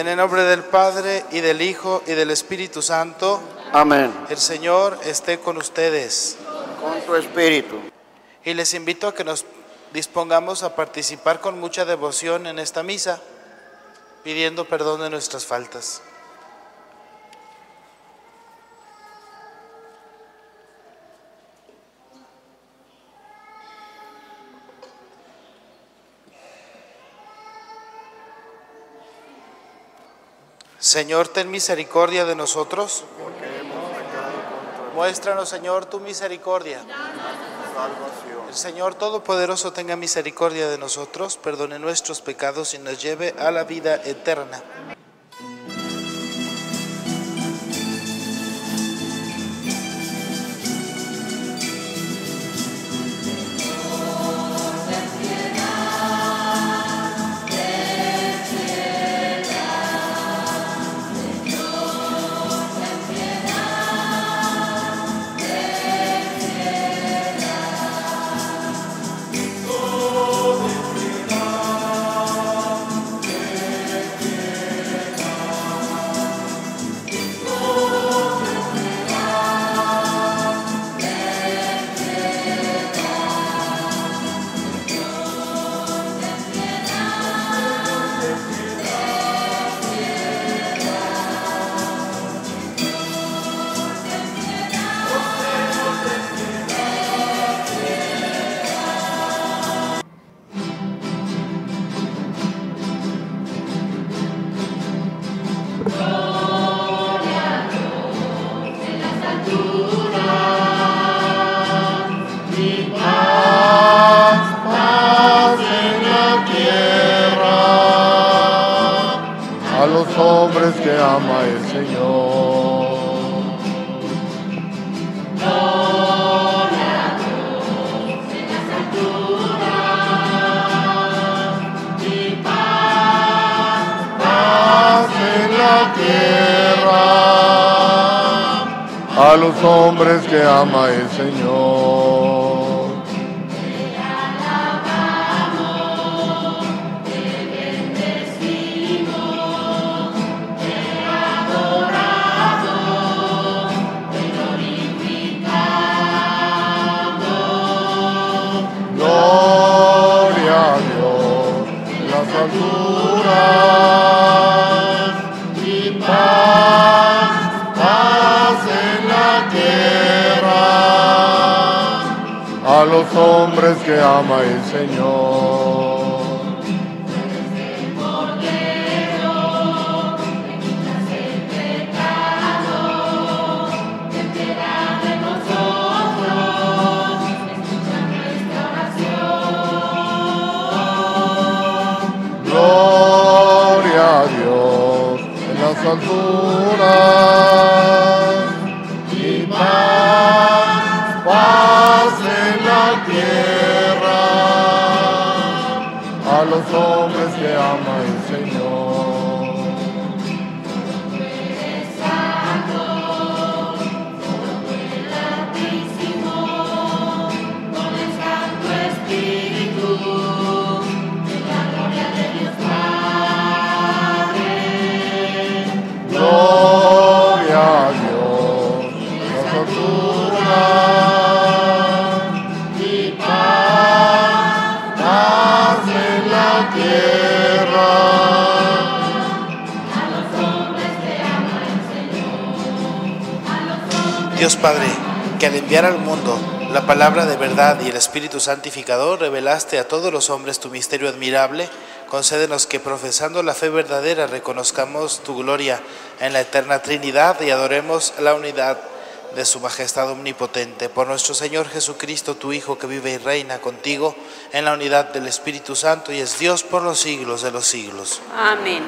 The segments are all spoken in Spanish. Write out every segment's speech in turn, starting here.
En el nombre del Padre, y del Hijo, y del Espíritu Santo. Amén. El Señor esté con ustedes. Con tu espíritu. Y les invito a que nos dispongamos a participar con mucha devoción en esta misa, pidiendo perdón de nuestras faltas. Señor, ten misericordia de nosotros. Muéstranos, Señor, tu misericordia. El Señor Todopoderoso tenga misericordia de nosotros, perdone nuestros pecados y nos lleve a la vida eterna. A los hombres que ama el Señor. Gloria a Dios en las alturas y Paz en la tierra. A los hombres que ama el Señor. Y paz en la tierra, a los hombres que ama el Señor. Gloria a Dios en las alturas y paz en la tierra a los hombres que ama el Señor. Gloria a Dios en las alturas y paz en la tierra a los hombres que ama el Señor. Dios Padre, que al enviar al mundo la palabra de verdad y el Espíritu Santificador, revelaste a todos los hombres tu misterio admirable. Concédenos que, profesando la fe verdadera, reconozcamos tu gloria en la eterna Trinidad y adoremos la unidad de su majestad omnipotente. Por nuestro Señor Jesucristo, tu Hijo, que vive y reina contigo en la unidad del Espíritu Santo y es Dios por los siglos de los siglos. Amén.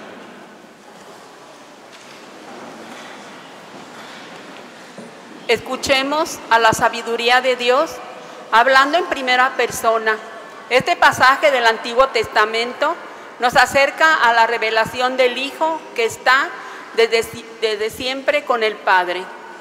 Escuchemos a la sabiduría de Dios hablando en primera persona. Este pasaje del Antiguo Testamento nos acerca a la revelación del Hijo que está desde siempre con el Padre.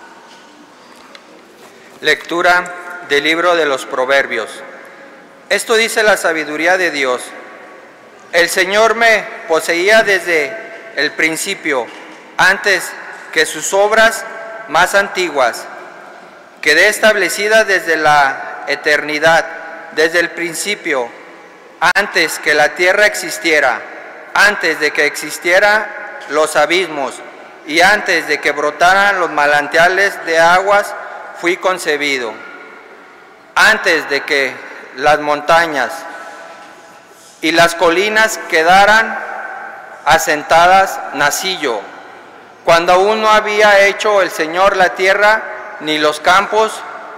Lectura del libro de los Proverbios. Esto dice la sabiduría de Dios. El Señor me poseía desde el principio, antes que sus obras más antiguas. Quedé establecida desde la eternidad, desde el principio, antes que la tierra existiera, antes de que existieran los abismos y antes de que brotaran los manantiales de aguas, fui concebido. Antes de que las montañas y las colinas quedaran asentadas, nací yo. Cuando aún no había hecho el Señor la tierra, ni los campos,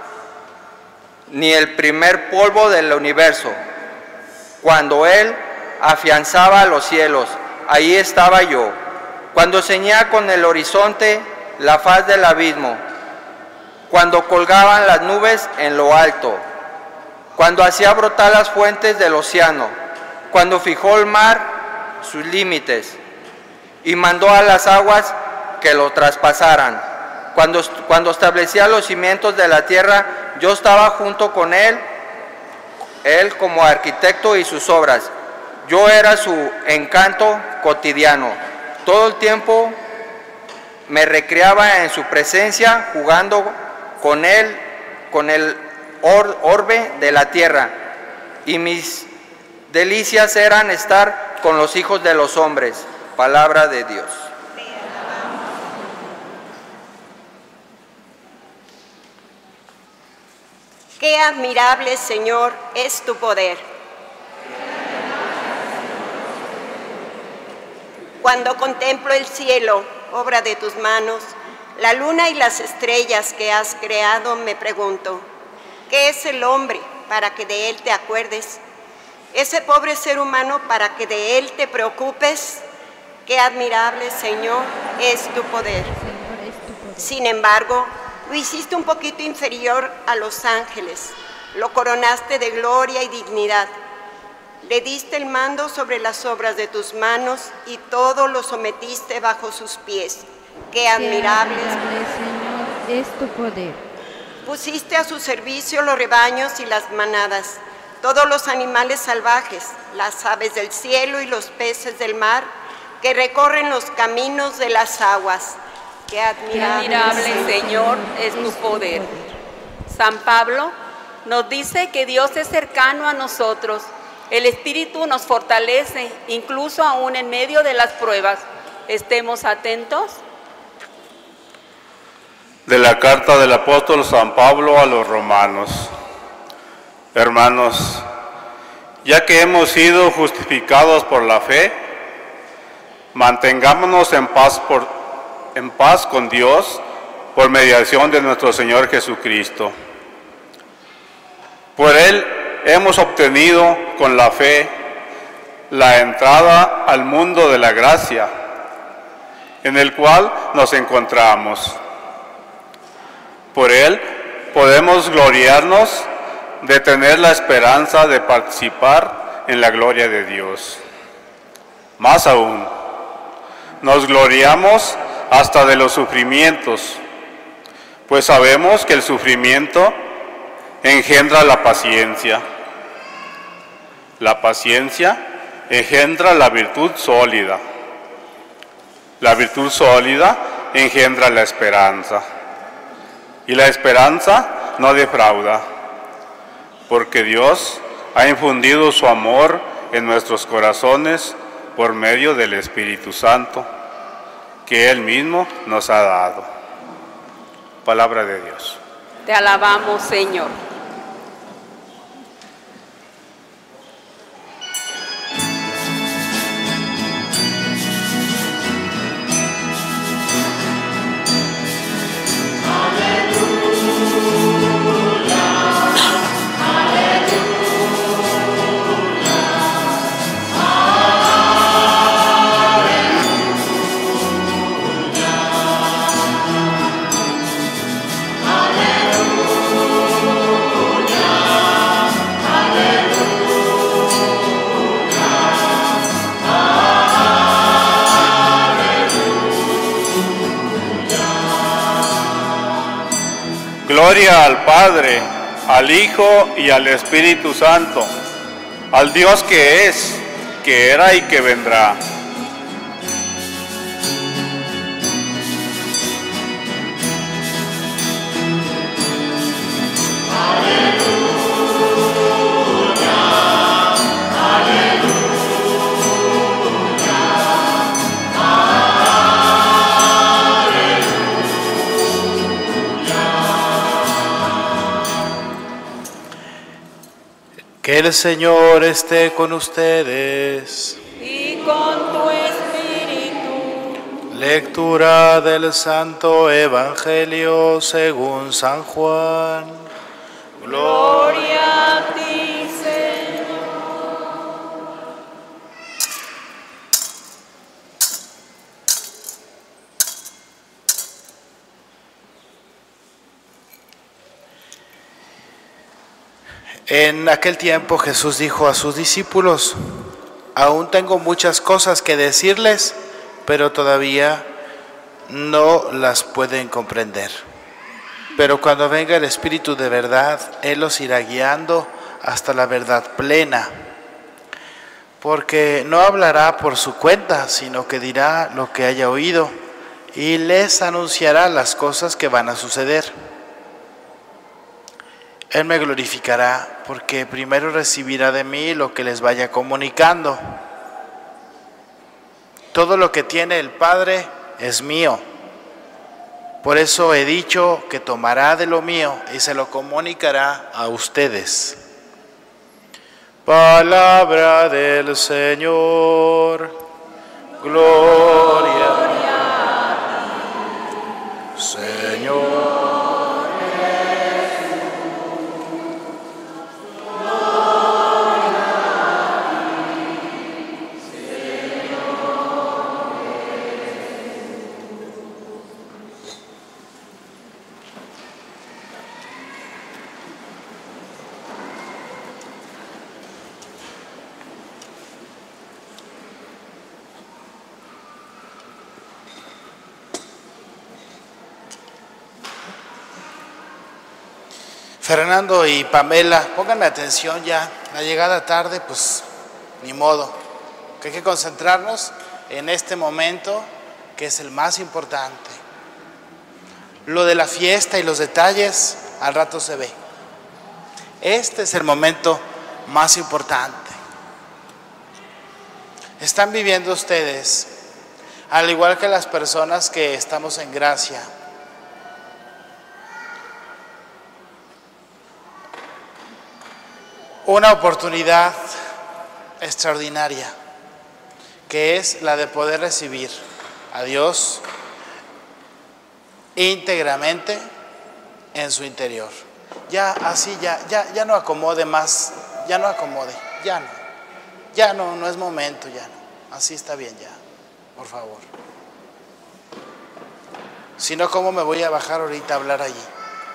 ni el primer polvo del universo. Cuando Él afianzaba los cielos, ahí estaba yo. Cuando ceñía con el horizonte la faz del abismo, cuando colgaban las nubes en lo alto, cuando hacía brotar las fuentes del océano, cuando fijó el mar sus límites y mandó a las aguas que lo traspasaran. Cuando establecía los cimientos de la tierra, yo estaba junto con él como arquitecto y sus obras. Yo era su encanto cotidiano. Todo el tiempo me recreaba en su presencia, jugando con él, con el orbe de la tierra. Y mis delicias eran estar con los hijos de los hombres. Palabra de Dios. Qué admirable, Señor, es tu poder. Cuando contemplo el cielo, obra de tus manos, la luna y las estrellas que has creado, me pregunto, ¿qué es el hombre para que de él te acuerdes? Ese pobre ser humano para que de él te preocupes. Qué admirable, Señor, es tu poder. Sin embargo, lo hiciste un poquito inferior a los ángeles, lo coronaste de gloria y dignidad, le diste el mando sobre las obras de tus manos y todo lo sometiste bajo sus pies. Qué admirable, Señor, es tu poder. Pusiste a su servicio los rebaños y las manadas, todos los animales salvajes, las aves del cielo y los peces del mar que recorren los caminos de las aguas. Qué admirable, Señor, es tu poder. San Pablo nos dice que Dios es cercano a nosotros. El Espíritu nos fortalece, incluso aún en medio de las pruebas. Estemos atentos. De la carta del apóstol San Pablo a los romanos. Hermanos, ya que hemos sido justificados por la fe, mantengámonos en paz con Dios por mediación de nuestro Señor Jesucristo. Por Él hemos obtenido con la fe la entrada al mundo de la gracia, en el cual nos encontramos. Por Él podemos gloriarnos de tener la esperanza de participar en la gloria de Dios. Más aún, nos gloriamos hasta de los sufrimientos, pues sabemos que el sufrimiento engendra la paciencia. La paciencia engendra la virtud sólida. La virtud sólida engendra la esperanza. Y la esperanza no defrauda, porque Dios ha infundido su amor en nuestros corazones por medio del Espíritu Santo, que Él mismo nos ha dado. Palabra de Dios. Te alabamos, Señor. Gloria al Padre, al Hijo y al Espíritu Santo, al Dios que es, que era y que vendrá. Que el Señor esté con ustedes. Y con tu espíritu. Lectura del Santo Evangelio según San Juan. Gloria a ti, Señor. En aquel tiempo Jesús dijo a sus discípulos: aún tengo muchas cosas que decirles, pero todavía no las pueden comprender. Pero cuando venga el Espíritu de verdad, Él los irá guiando hasta la verdad plena. Porque no hablará por su cuenta, sino que dirá lo que haya oído y les anunciará las cosas que van a suceder. Él me glorificará, porque primero recibirá de mí lo que les vaya comunicando. Todo lo que tiene el Padre es mío. Por eso he dicho que tomará de lo mío y se lo comunicará a ustedes. Palabra del Señor. Gloria a ti, Señor. Fernando y Pamela, pónganme atención ya, la llegada tarde, pues ni modo, que hay que concentrarnos en este momento que es el más importante. Lo de la fiesta y los detalles al rato se ve. Este es el momento más importante. Están viviendo ustedes, al igual que las personas que estamos en gracia, una oportunidad extraordinaria, que es la de poder recibir a Dios íntegramente en su interior. Ya así, ya no acomode más, ya no acomode, ya no es momento, ya no. Así está bien ya, por favor. Si no, ¿cómo me voy a bajar ahorita a hablar allí?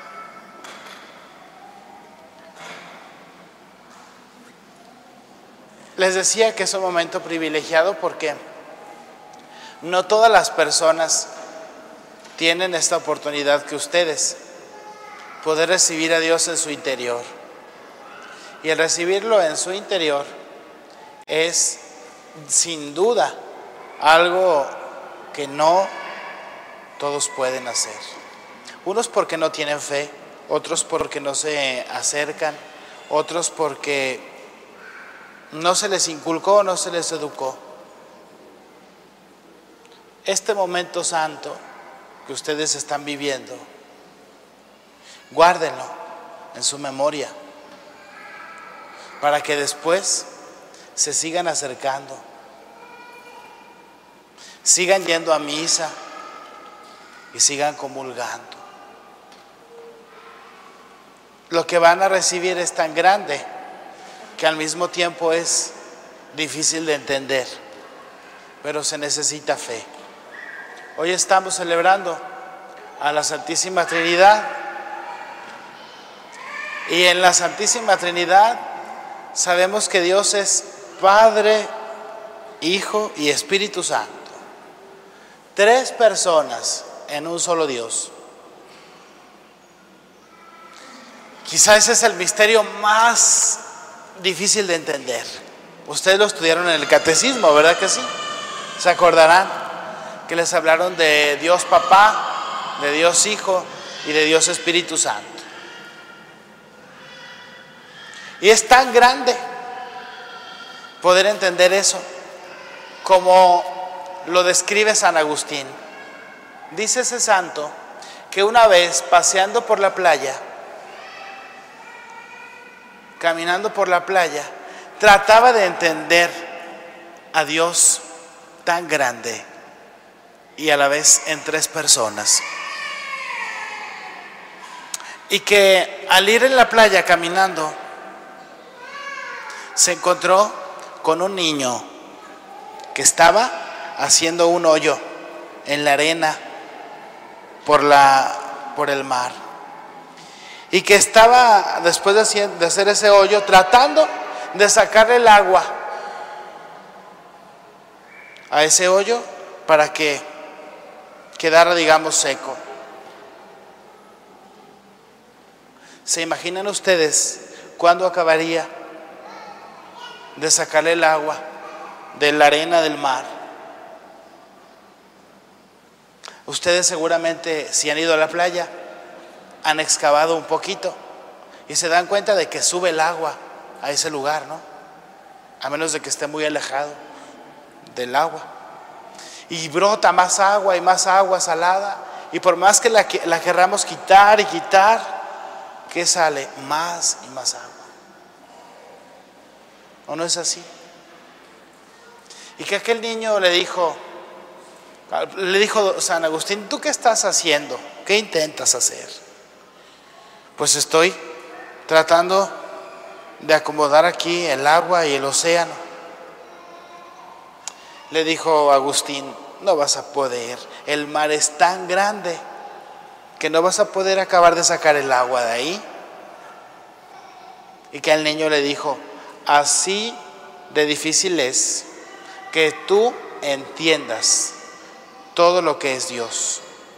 Les decía que es un momento privilegiado porque no todas las personas tienen esta oportunidad que ustedes, poder recibir a Dios en su interior. Y el recibirlo en su interior es sin duda algo que no todos pueden hacer. Unos porque no tienen fe, otros porque no se acercan, otros porque no se les inculcó, no se les educó. Este momento santo que ustedes están viviendo, guárdenlo en su memoria para que después se sigan acercando, sigan yendo a misa y sigan comulgando. Lo que van a recibir es tan grande que al mismo tiempo es difícil de entender, pero se necesita fe. Hoy estamos celebrando a la Santísima Trinidad y en la Santísima Trinidad sabemos que Dios es Padre, Hijo y Espíritu Santo. 3 personas en un solo Dios. Quizá ese es el misterio más difícil de entender. Ustedes lo estudiaron en el catecismo, ¿verdad que sí? ¿Se acordarán que les hablaron de Dios Papá, de Dios Hijo y de Dios Espíritu Santo? Y es tan grande poder entender eso como lo describe San Agustín. Dice ese santo que una vez paseando por la playa, caminando por la playa, trataba de entender a Dios tan grande y a la vez en tres personas. Y que al ir en la playa caminando, se encontró con un niño que estaba haciendo un hoyo en la arena por el mar. Y que estaba, después de hacer ese hoyo, tratando de sacarle el agua a ese hoyo para que quedara, digamos, seco. ¿Se imaginan ustedes cuándo acabaría de sacarle el agua de la arena del mar? Ustedes seguramente, si han ido a la playa, han excavado un poquito y se dan cuenta de que sube el agua a ese lugar, ¿no? A menos de que esté muy alejado del agua. Y brota más agua y más agua salada, y por más que la querramos quitar y quitar, ¿qué sale? Más y más agua. ¿O no es así? Y que aquel niño le dijo San Agustín: ¿tú qué estás haciendo? ¿Qué intentas hacer? Pues estoy tratando de acomodar aquí el agua y el océano. Le dijo Agustín: no vas a poder, el mar es tan grande que no vas a poder acabar de sacar el agua de ahí. Y que al niño le dijo: así de difícil es que tú entiendas todo lo que es Dios.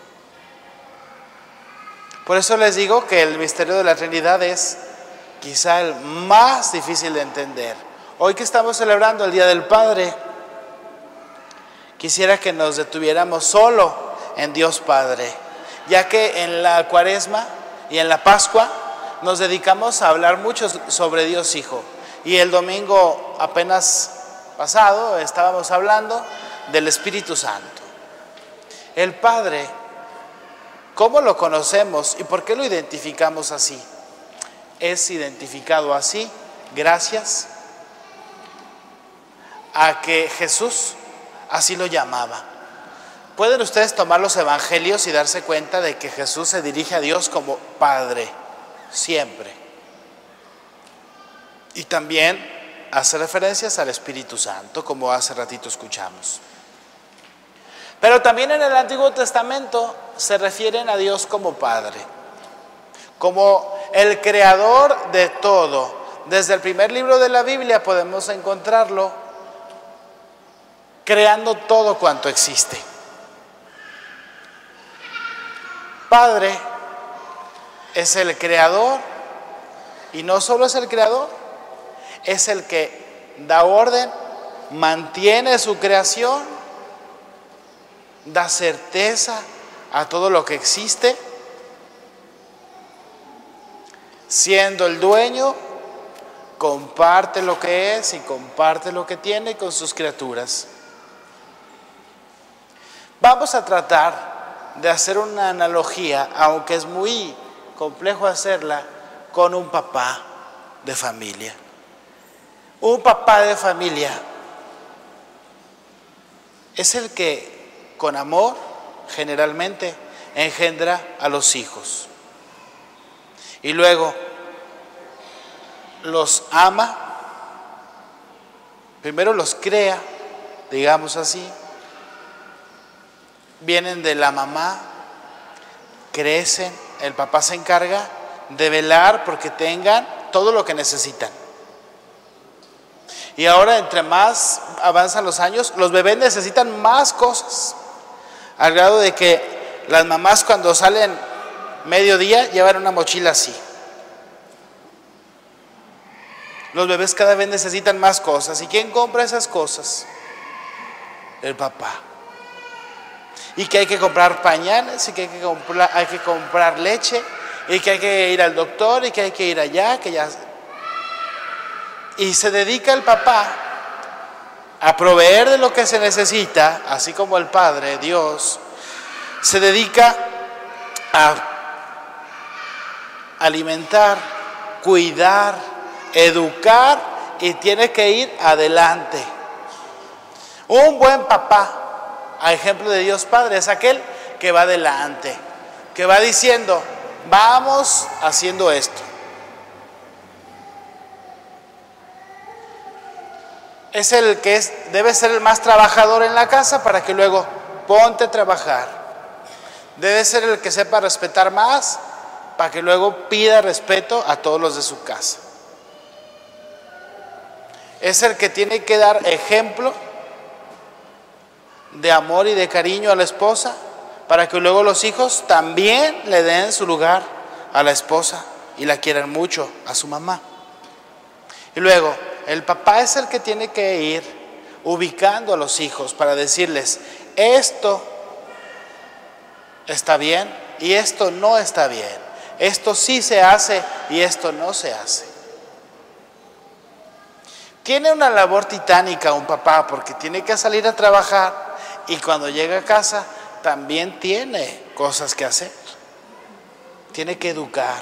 Por eso les digo que el misterio de la Trinidad es quizá el más difícil de entender. Hoy que estamos celebrando el Día del Padre, quisiera que nos detuviéramos solo en Dios Padre, ya que en la Cuaresma y en la Pascua nos dedicamos a hablar mucho sobre Dios Hijo. Y el domingo apenas pasado estábamos hablando del Espíritu Santo. El Padre, ¿cómo lo conocemos y por qué lo identificamos así? Es identificado así gracias a que Jesús así lo llamaba. Pueden ustedes tomar los evangelios y darse cuenta de que Jesús se dirige a Dios como Padre, siempre. Y también hace referencias al Espíritu Santo, como hace ratito escuchamos. Pero también en el Antiguo Testamento se refieren a Dios como Padre, como el creador de todo. Desde el primer libro de la Biblia podemos encontrarlo creando todo cuanto existe. Padre es el creador, y no solo es el creador, es el que da orden, mantiene su creación, da certeza a todo lo que existe. Siendo el dueño, comparte lo que es y comparte lo que tiene con sus criaturas. Vamos a tratar de hacer una analogía, aunque es muy complejo hacerla, con un papá de familia. Un papá de familia es el que con amor generalmente engendra a los hijos y luego los ama, primero los crea, digamos así, vienen de la mamá, crecen, el papá se encarga de velar porque tengan todo lo que necesitan. Y ahora, entre más avanzan los años, los bebés necesitan más cosas, al grado de que las mamás cuando salen mediodía llevan una mochila así. Los bebés cada vez necesitan más cosas. ¿Y quién compra esas cosas? El papá. Y que hay que comprar pañales, y que hay que comprar leche, y que hay que ir al doctor, y que hay que ir allá, que ya... Y se dedica el papá a proveer de lo que se necesita, así como el Padre, Dios, se dedica a alimentar, cuidar, educar y tiene que ir adelante. Un buen papá, a ejemplo de Dios Padre, es aquel que va adelante, que va diciendo, vamos haciendo esto. Es el que debe ser el más trabajador en la casa para que luego ponte a trabajar. Debe ser el que sepa respetar más para que luego pida respeto a todos los de su casa. Es el que tiene que dar ejemplo de amor y de cariño a la esposa para que luego los hijos también le den su lugar a la esposa y la quieran mucho a su mamá. Y luego el papá es el que tiene que ir ubicando a los hijos para decirles, esto está bien y esto no está bien. Esto sí se hace y esto no se hace. Tiene una labor titánica un papá porque tiene que salir a trabajar y cuando llega a casa también tiene cosas que hacer. Tiene que educar.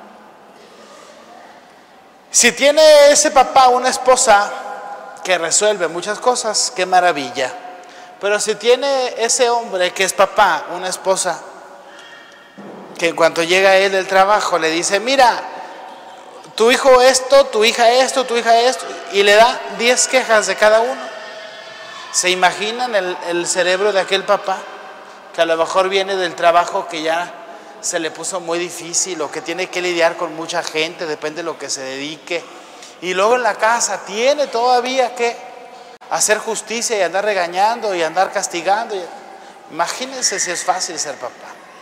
Si tiene ese papá una esposa que resuelve muchas cosas, qué maravilla. Pero si tiene ese hombre que es papá, una esposa, que en cuanto llega él del trabajo le dice, mira, tu hijo esto, tu hija esto, tu hija esto, y le da 10 quejas de cada uno. ¿Se imaginan el cerebro de aquel papá? Que a lo mejor viene del trabajo que ya se le puso muy difícil o que tiene que lidiar con mucha gente, depende de lo que se dedique. Y luego en la casa tiene todavía que hacer justicia y andar regañando y andar castigando. Imagínense si es fácil ser papá.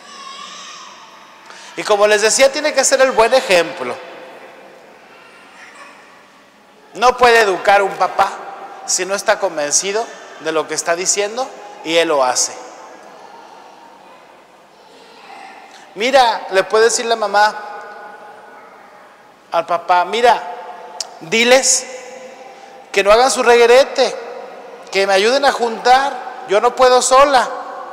Y como les decía, tiene que ser el buen ejemplo. No puede educar un papá si no está convencido de lo que está diciendo y él lo hace. Mira, le puede decir la mamá al papá, mira, diles que no hagan su reguerete, que me ayuden a juntar, yo no puedo sola.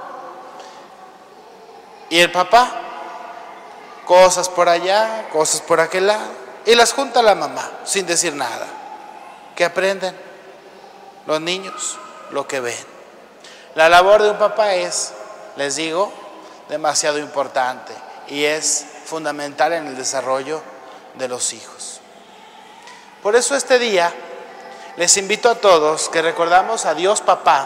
Y el papá, cosas por allá, cosas por aquel lado, y las junta la mamá sin decir nada. ¿Qué aprenden los niños? Lo que ven. La labor de un papá es, les digo, demasiado importante y es fundamental en el desarrollo de los hijos. Por eso este día les invito a todos que recordamos a Dios Papá,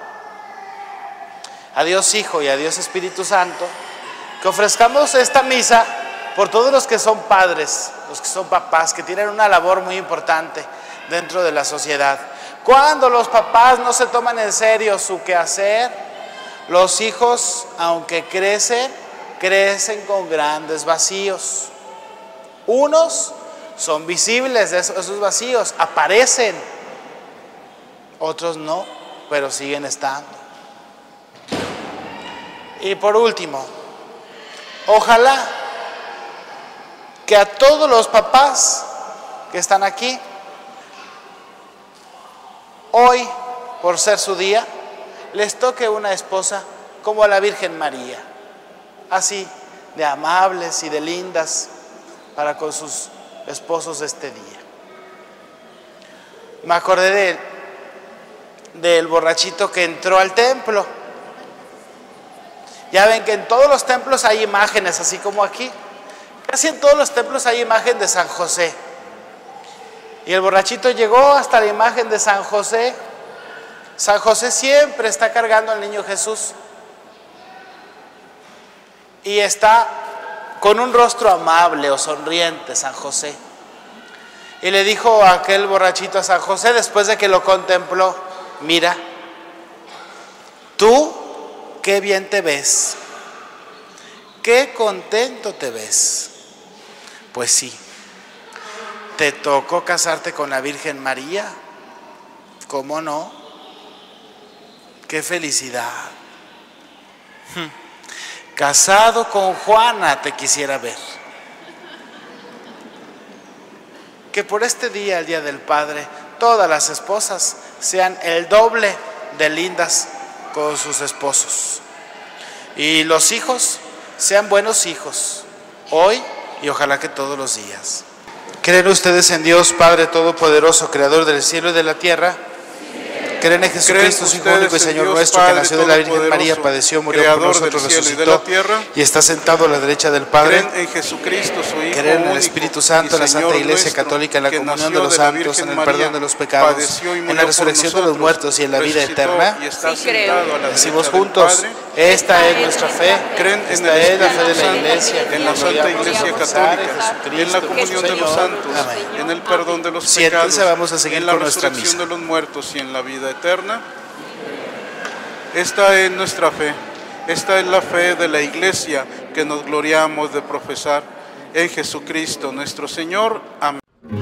a Dios Hijo y a Dios Espíritu Santo, que ofrezcamos esta misa por todos los que son padres, los que son papás, que tienen una labor muy importante dentro de la sociedad. Cuando los papás no se toman en serio su quehacer, los hijos, aunque crecen con grandes vacíos. Unos son visibles, esos vacíos aparecen, otros no, pero siguen estando. Y por último, ojalá que a todos los papás que están aquí, hoy, por ser su día, les toque una esposa como a la Virgen María, así de amables y de lindas para con sus esposos este día. Me acordé del borrachito que entró al templo. Ya ven que en todos los templos hay imágenes, así como aquí. Casi en todos los templos hay imagen de San José. Y el borrachito llegó hasta la imagen de San José. San José siempre está cargando al niño Jesús y está con un rostro amable o sonriente San José. Y le dijo a aquel borrachito a San José, después de que lo contempló, mira, tú qué bien te ves, qué contento te ves. Pues sí, te tocó casarte con la Virgen María, ¿cómo no? ¡Qué felicidad! Casado con Juana te quisiera ver. Que por este día, el Día del Padre, todas las esposas sean el doble de lindas con sus esposos. Y los hijos sean buenos hijos, hoy y ojalá que todos los días. ¿Creen ustedes en Dios Padre Todopoderoso, Creador del cielo y de la tierra? ¿Creen en Jesucristo, su Hijo único y Señor nuestro, que nació de la Virgen María, padeció, murió por nosotros, resucitó y está sentado a la derecha del Padre? ¿Creen en Jesucristo, su Hijo ¿Creen en el Espíritu Santo, en la Santa Iglesia Católica, en la comunión de los santos, en el perdón de los pecados, en la resurrección de los muertos y en la vida eterna? Sí, creo. Decimos juntos, esta es nuestra fe. ¿Creen en Esta es la fe de la Iglesia, en la Santa Iglesia Católica, en la comunión de los santos, Amén. en el perdón de los Siéntense, pecados, vamos a seguir en la con nuestra resurrección misa. de los muertos y en la vida eterna? Esta es nuestra fe. Esta es la fe de la Iglesia que nos gloriamos de profesar en Jesucristo nuestro Señor. Amén.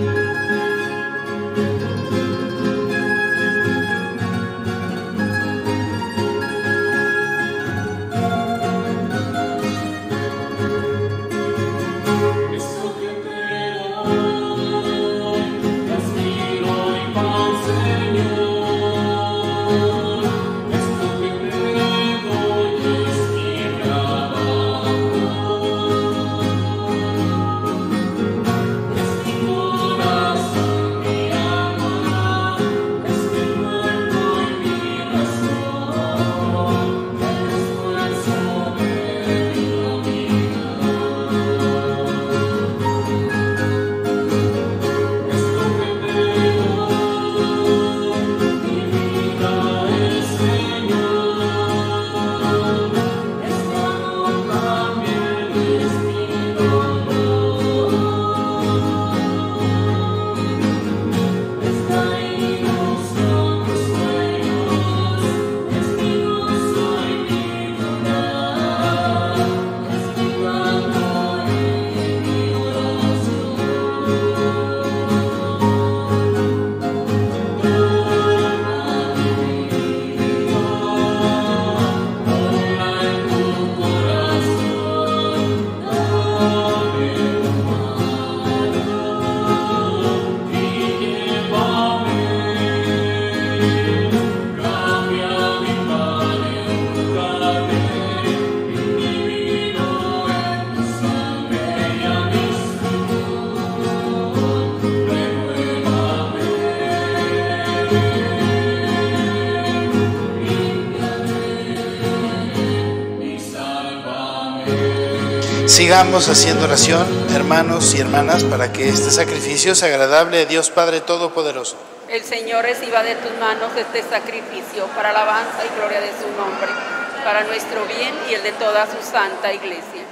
Sigamos haciendo oración, hermanos y hermanas, para que este sacrificio sea agradable a Dios Padre Todopoderoso. El Señor reciba de tus manos este sacrificio para alabanza y gloria de su nombre, para nuestro bien y el de toda su santa Iglesia.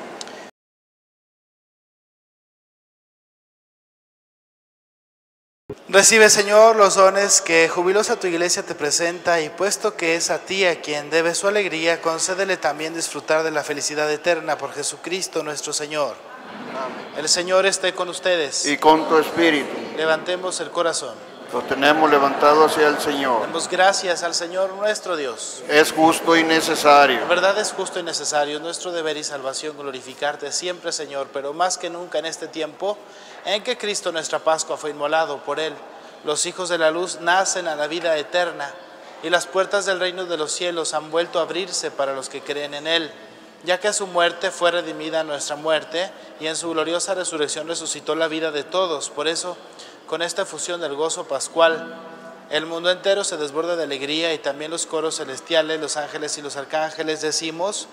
Recibe, Señor, los dones que jubilosa tu Iglesia te presenta, y puesto que es a ti a quien debe su alegría, concédele también disfrutar de la felicidad eterna por Jesucristo nuestro Señor. Amén. El Señor esté con ustedes. Y con tu espíritu. Levantemos el corazón. Lo tenemos levantado hacia el Señor. Demos gracias al Señor nuestro Dios. Es justo y necesario. La verdad es justo y necesario, nuestro deber y salvación glorificarte siempre, Señor, pero más que nunca en este tiempo en que Cristo nuestra Pascua fue inmolado. Por Él, los hijos de la luz nacen a la vida eterna, y las puertas del reino de los cielos han vuelto a abrirse para los que creen en Él, ya que a su muerte fue redimida nuestra muerte, y en su gloriosa resurrección resucitó la vida de todos. Por eso, con esta efusión del gozo pascual, el mundo entero se desborda de alegría, y también los coros celestiales, los ángeles y los arcángeles decimos: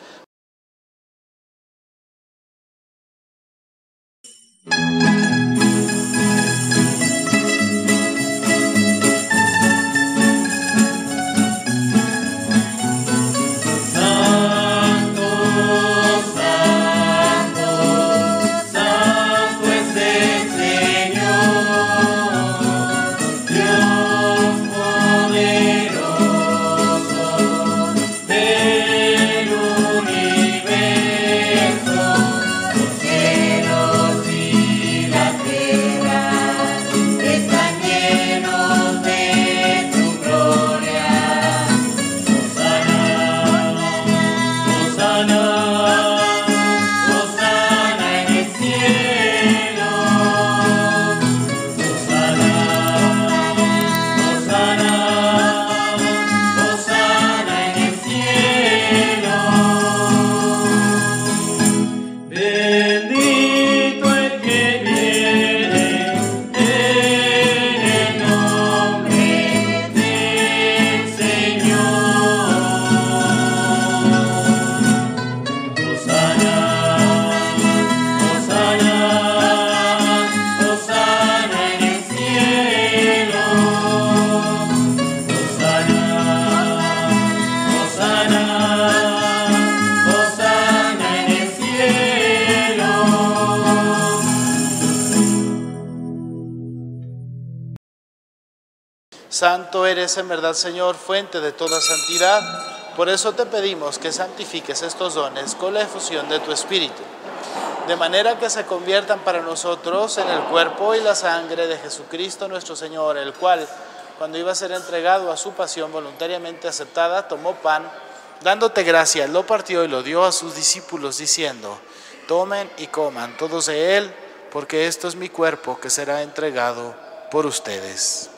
Poderoso del universo. Santo eres en verdad, Señor, fuente de toda santidad. Por eso te pedimos que santifiques estos dones con la efusión de tu Espíritu, de manera que se conviertan para nosotros en el cuerpo y la sangre de Jesucristo nuestro Señor, el cual, cuando iba a ser entregado a su pasión voluntariamente aceptada, tomó pan, dándote gracias, lo partió y lo dio a sus discípulos, diciendo: tomen y coman todos de él, porque esto es mi cuerpo que será entregado por ustedes.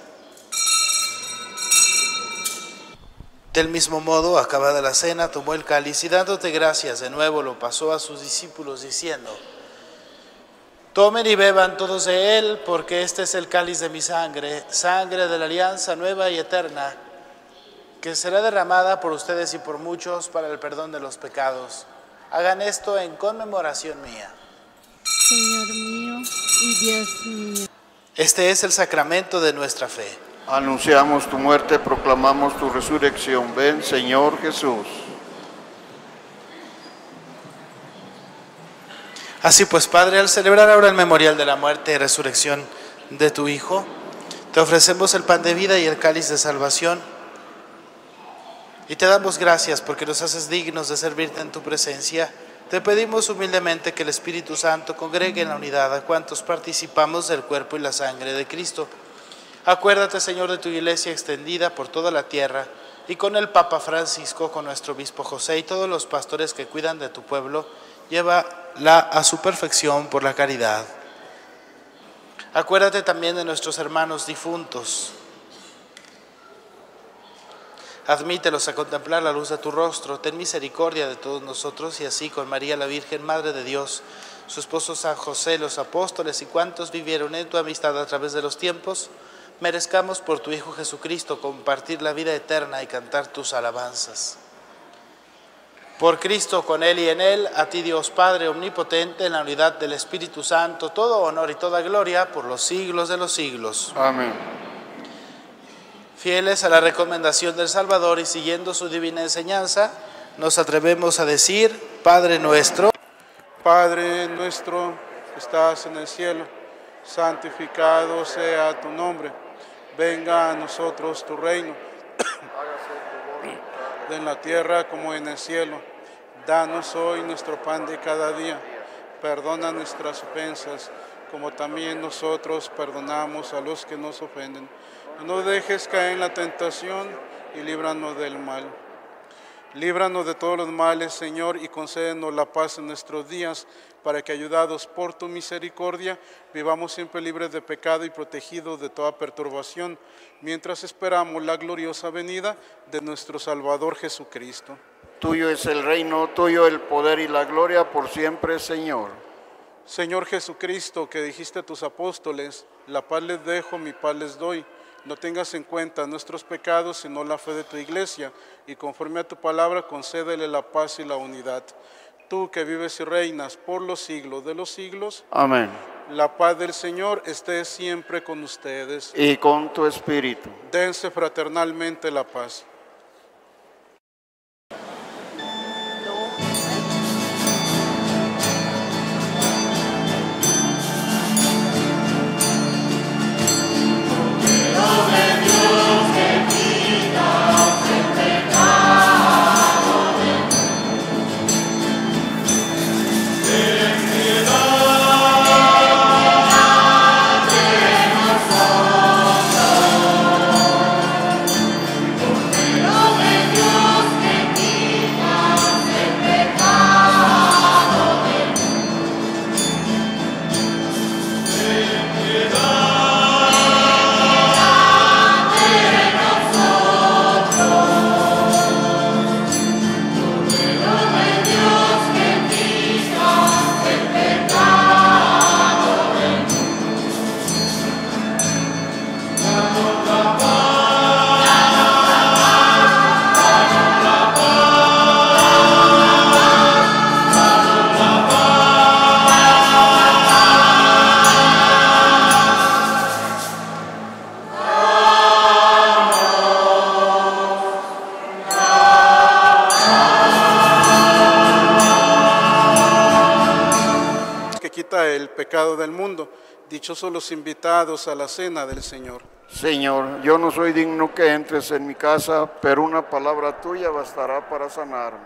Del mismo modo, acabada la cena, tomó el cáliz y dándote gracias de nuevo lo pasó a sus discípulos, diciendo: tomen y beban todos de él, porque este es el cáliz de mi sangre, sangre de la alianza nueva y eterna, que será derramada por ustedes y por muchos para el perdón de los pecados. Hagan esto en conmemoración mía. Señor mío y Dios mío. Este es el sacramento de nuestra fe. Anunciamos tu muerte, proclamamos tu resurrección. Ven, Señor Jesús. Así pues, Padre, al celebrar ahora el memorial de la muerte y resurrección de tu Hijo, te ofrecemos el pan de vida y el cáliz de salvación, y te damos gracias porque nos haces dignos de servirte en tu presencia. Te pedimos humildemente que el Espíritu Santo congregue en la unidad a cuantos participamos del cuerpo y la sangre de Cristo. Acuérdate, Señor, de tu iglesia extendida por toda la tierra, y con el Papa Francisco, con nuestro obispo José y todos los pastores que cuidan de tu pueblo, llévala a su perfección por la caridad. Acuérdate también de nuestros hermanos difuntos. Admítelos a contemplar la luz de tu rostro. Ten misericordia de todos nosotros, y así con María la Virgen, Madre de Dios, su esposo San José, los apóstoles y cuantos vivieron en tu amistad a través de los tiempos, merezcamos por tu Hijo Jesucristo compartir la vida eterna y cantar tus alabanzas. Por Cristo, con Él y en Él, a ti Dios Padre omnipotente, en la unidad del Espíritu Santo, todo honor y toda gloria por los siglos de los siglos. Amén. Fieles a la recomendación del Salvador y siguiendo su divina enseñanza, nos atrevemos a decir: Padre nuestro, que estás en el cielo, santificado sea tu nombre. Venga a nosotros tu reino, en la tierra como en el cielo. Danos hoy nuestro pan de cada día. Perdona nuestras ofensas, como también nosotros perdonamos a los que nos ofenden. No dejes caer en la tentación y líbranos del mal. Líbranos de todos los males, Señor, y concédenos la paz en nuestros días, para que, ayudados por tu misericordia, vivamos siempre libres de pecado y protegidos de toda perturbación, mientras esperamos la gloriosa venida de nuestro Salvador Jesucristo. Tuyo es el reino, tuyo el poder y la gloria por siempre, Señor. Señor Jesucristo, que dijiste a tus apóstoles: la paz les dejo, mi paz les doy. No tengas en cuenta nuestros pecados, sino la fe de tu iglesia, y conforme a tu palabra concédele la paz y la unidad. Tú que vives y reinas por los siglos de los siglos. Amén. La paz del Señor esté siempre con ustedes. Y con tu espíritu. Dense fraternalmente la paz. El pecado del mundo. Dichosos los invitados a la cena del Señor. Señor, yo no soy digno que entres en mi casa, pero una palabra tuya bastará para sanarme.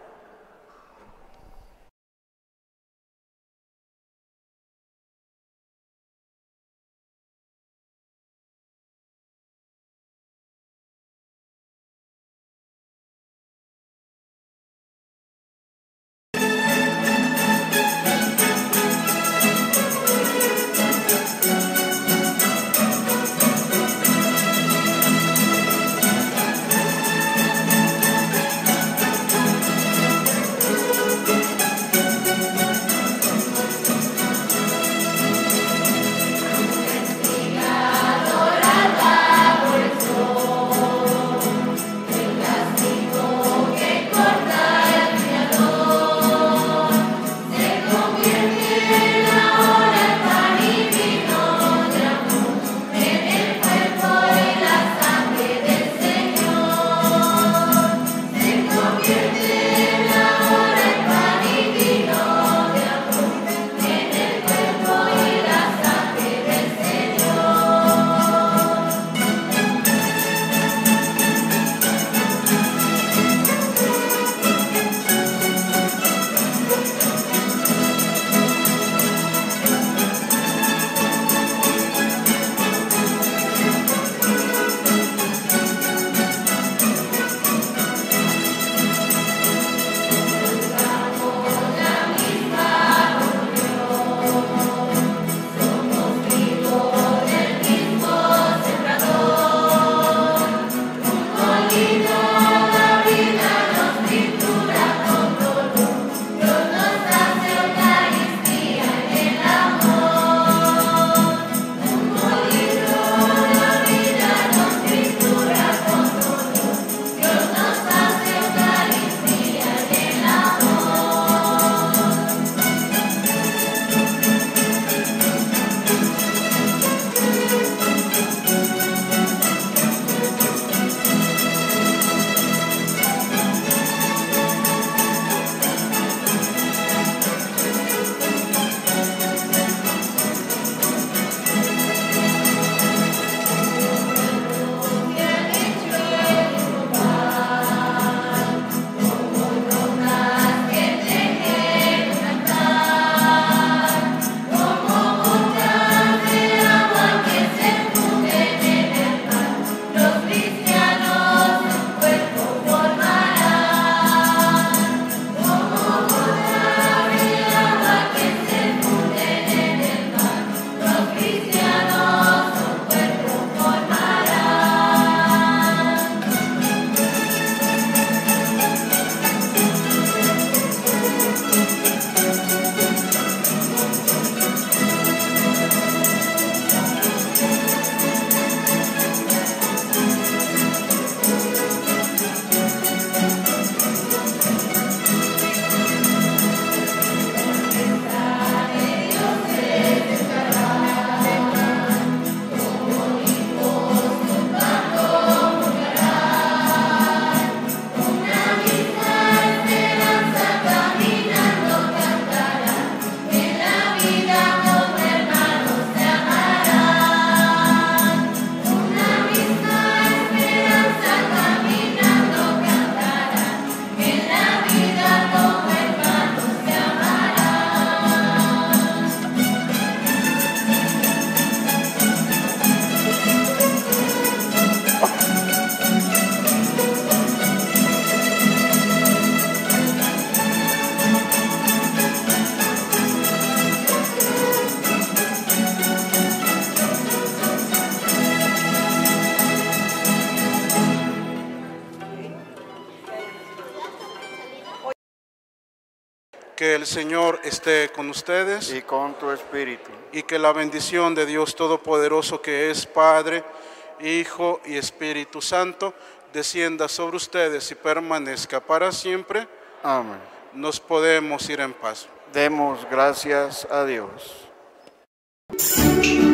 Que el Señor esté con ustedes y con tu espíritu. y que la bendición de Dios Todopoderoso, que es Padre, Hijo y Espíritu Santo, descienda sobre ustedes y permanezca para siempre. Amén. Nos podemos ir en paz. Demos gracias a Dios.